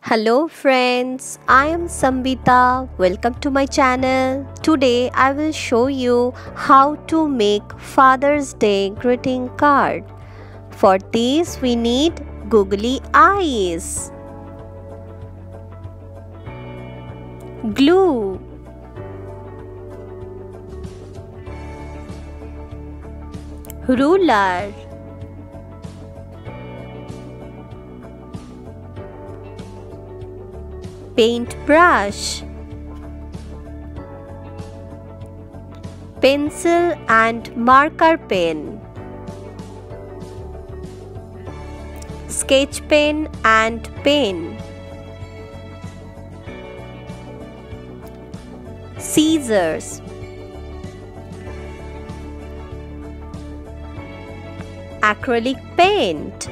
Hello friends, I am Sambita. Welcome to my channel. Today I will show you how to make Father's Day greeting card. For this we need googly eyes, glue, ruler, paintbrush, pencil and marker pen, sketch pen and pen, scissors, acrylic paint,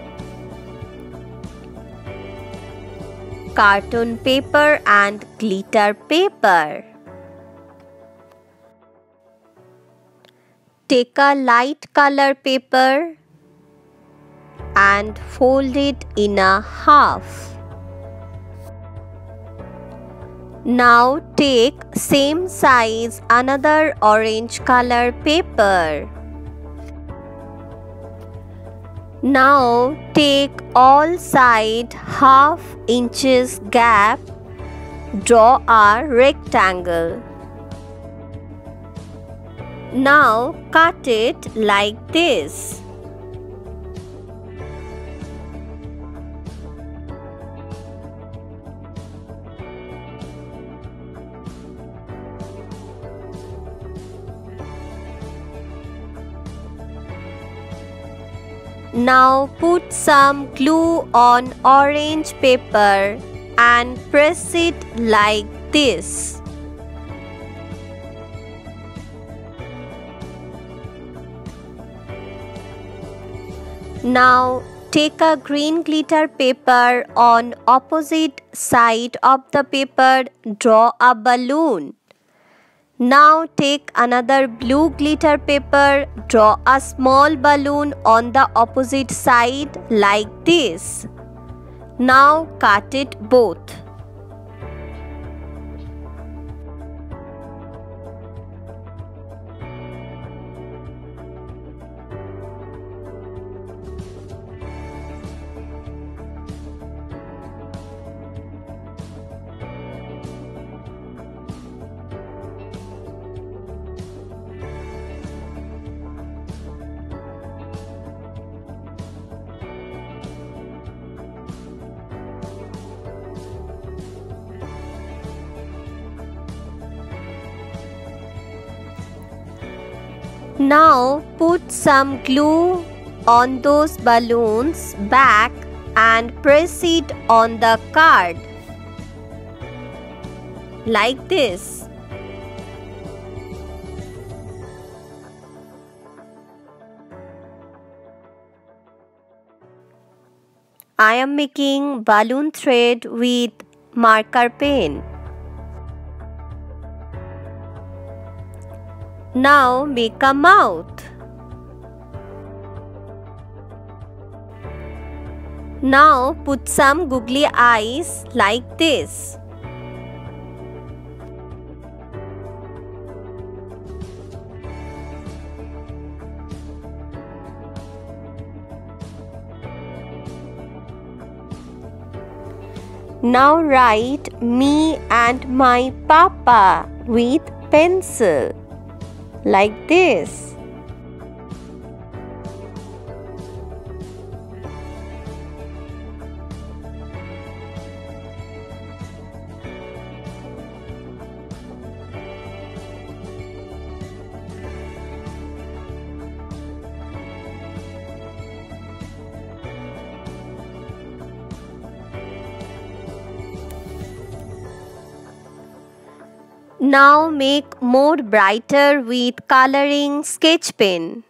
cartoon paper and glitter paper. Take a light color paper and fold it in a half. Now take same size another orange color paper. Now take all side half inches gap, draw a rectangle. Now cut it like this. Now put some glue on orange paper and press it like this. Now take a green glitter paper on opposite side of the paper, draw a balloon. Now take another blue glitter paper, draw a small balloon on the opposite side like this. Now cut it both. Now put some glue on those balloons back and press it on the card like this. I am making balloon thread with marker pen. Now make a mouth. Now put some googly eyes like this. Now write me and my papa with pencil like this. Now make more brighter with coloring sketch pen.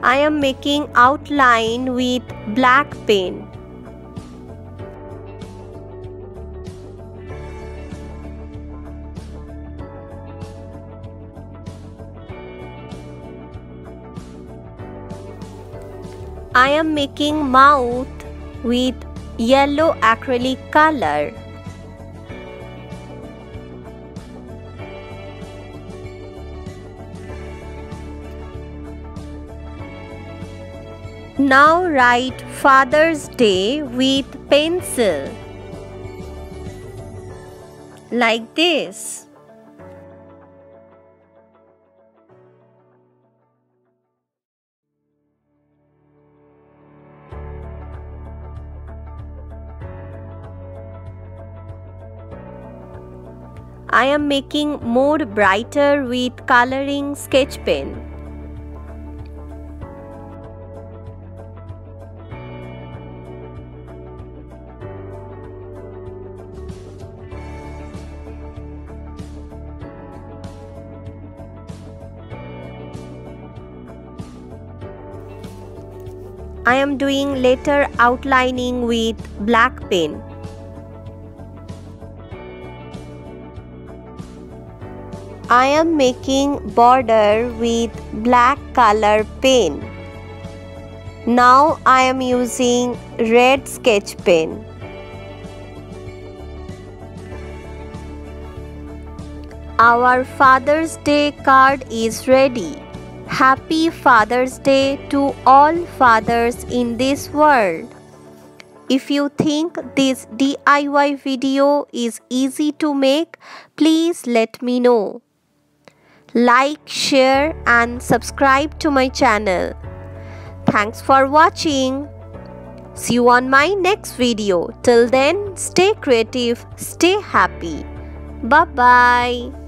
I am making outline with black pen. I am making mouth with yellow acrylic color. Now write Father's Day with pencil. Like this. I am making more brighter with coloring sketch pen. I am doing letter outlining with black pen. I am making border with black color pen. Now I am using red sketch pen. Our Father's Day card is ready. Happy Father's Day to all fathers in this world. If you think this DIY video is easy to make, please let me know. Like, share and subscribe to my channel. Thanks for watching. See you on my next video. Till then, stay creative, stay happy. Bye-bye.